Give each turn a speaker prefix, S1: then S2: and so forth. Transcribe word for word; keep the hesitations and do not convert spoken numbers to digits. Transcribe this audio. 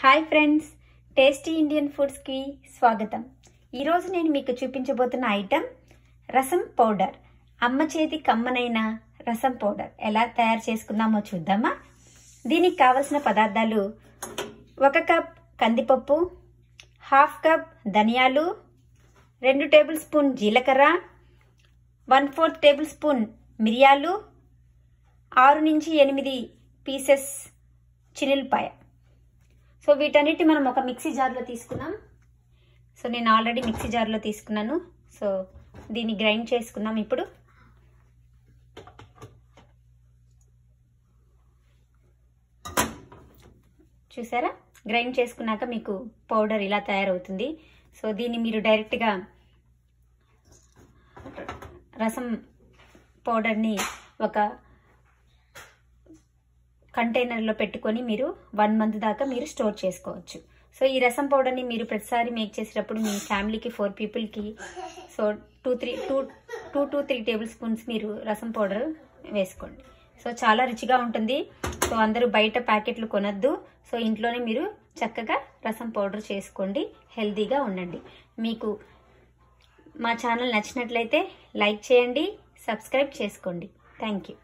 S1: Hi friends, tasty Indian ఫుడ్స్కి స్వాగతం. ఈరోజు నేను మీకు చూపించబోతున్న ఐటెం రసం పౌడర్. అమ్మ చేతి కమ్మనైన రసం పౌడర్ ఎలా తయారు చేసుకుందామో చూద్దామా. దీనికి కావలసిన పదార్థాలు: ఒక కప్ కందిపప్పు, హాఫ్ కప్ ధనియాలు, రెండు టేబుల్ స్పూన్ జీలకర్ర, వన్ ఫోర్త్ టేబుల్ స్పూన్ మిరియాలు, ఆరు నుంచి ఎనిమిది పీసెస్ చిన్నులపాయ. సో వీటన్నిటి మనం ఒక మిక్సీ జార్లో తీసుకున్నాం. సో నేను ఆల్రెడీ మిక్సీ జార్లో తీసుకున్నాను. సో దీన్ని గ్రైండ్ చేసుకుందాం. ఇప్పుడు చూసారా, గ్రైండ్ చేసుకున్నాక మీకు పౌడర్ ఇలా తయారవుతుంది. సో దీన్ని మీరు డైరెక్ట్గా రసం పౌడర్ని ఒక కంటైనర్లో పెట్టుకొని మీరు వన్ మంత్ దాకా మీరు స్టోర్ చేసుకోవచ్చు. సో ఈ రసం పౌడర్ని మీరు ప్రతిసారి మేక్ చేసేటప్పుడు మీ ఫ్యామిలీకి ఫోర్ పీపుల్కి so two three two two to three tablespoons మీరు రసం పౌడర్ వేసుకోండి. సో చాలా రుచిగా ఉంటుంది. సో అందరూ బయట ప్యాకెట్లు కొనొద్దు. సో ఇంట్లోనే మీరు చక్కగా రసం పౌడర్ చేసుకోండి, హెల్తీగా ఉండండి. మీకు మా ఛానల్ నచ్చినట్లయితే లైక్ చేయండి, సబ్స్క్రైబ్ చేసుకోండి. Thank you.